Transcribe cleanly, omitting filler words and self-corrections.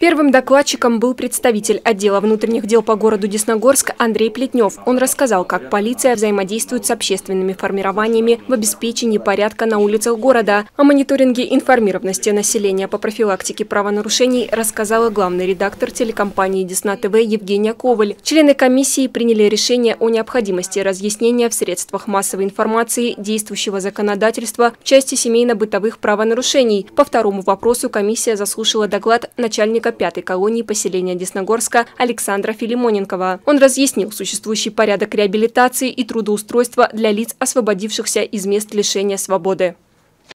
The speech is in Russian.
Первым докладчиком был представитель отдела внутренних дел по городу Десногорск Андрей Плетнев. Он рассказал, как полиция взаимодействует с общественными формированиями в обеспечении порядка на улицах города. О мониторинге информированности населения по профилактике правонарушений рассказала главный редактор телекомпании Десна ТВ Евгения Коваль. Члены комиссии приняли решение о необходимости разъяснения в средствах массовой информации действующего законодательства в части семейно-бытовых правонарушений. По второму вопросу комиссия заслушала доклад начальника 5-й колонии поселения Десногорска Александра Филимоненкова. Он разъяснил существующий порядок реабилитации и трудоустройства для лиц, освободившихся из мест лишения свободы.